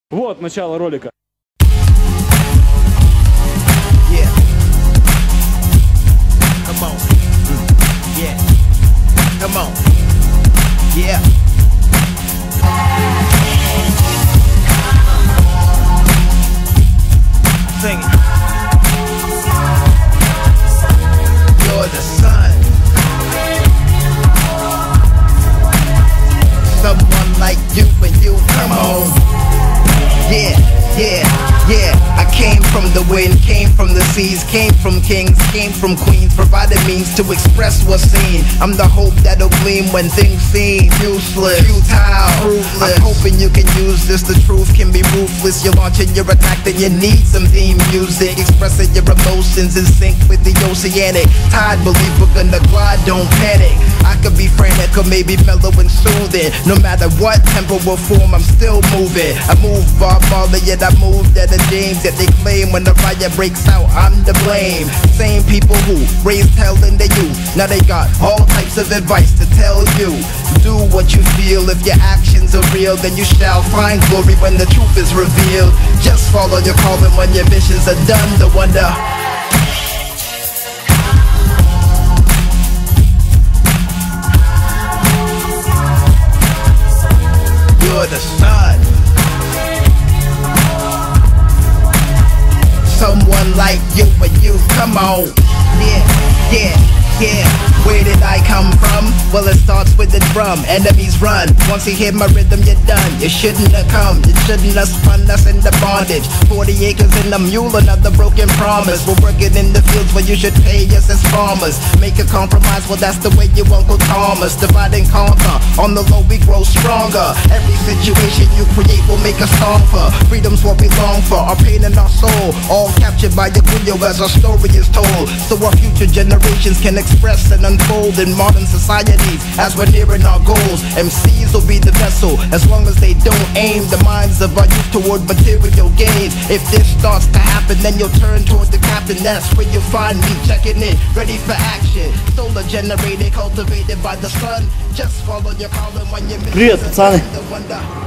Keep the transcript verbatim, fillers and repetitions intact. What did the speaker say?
Вот начало ролика. Yeah. Come on. Yeah. Come on. Yeah. Sing it. You're the sun. Someone like you when you come on. Yeah, yeah, yeah. I came from the wind, came from the seas, came from kings, came from queens, provided means to express what's seen. I'm the hope that'll gleam when things seem useless, futile, fruitless. I'm hoping you can use this, the truth can be ruthless. You're launching your attack, then you need some theme music, expressing your emotions in sync with the oceanic tide. Believe we're gonna glide, don't panic. I could be frantic or maybe mellow and soothing. No matter what tempo or form, I'm still moving. I move Bob Marley, yet I move that the James that they claim. When the fire breaks out, I'm to blame. Same people who raised hell in their youth, now they got all types of advice to tell you. Do what you feel. If your actions are real, then you shall find glory when the truth is revealed. Just follow your calling when your missions are done. The wonder. You're the sun. Someone like you when you come on. Yeah, yeah, yeah. Where did I come from? Well, it starts with the drum. Enemies run. Once you hear my rhythm, you're done. You shouldn't have come. You shouldn't have spun us into bondage. Forty acres in a mule, another broken promise. We're working in the fields where you should pay us as farmers. Make a compromise, well that's the way you Uncle Thomas. Divide and conquer. On the low we grow stronger. Every situation you create will make a song for. Freedom's what we long for. Our pain and our soul, all captured by the video as our story is told. So our future generations can express and unfold in modern societies as we're nearing our goals. M Cs will be the vessel as long as they don't aim the minds of our youth toward material gains. If this starts to happen, then you'll turn toward the captain. That's where you'll find me checking in, ready for action. Solar generated, cultivated by the sun. Just follow your calling when you miss. Привет, пацаны.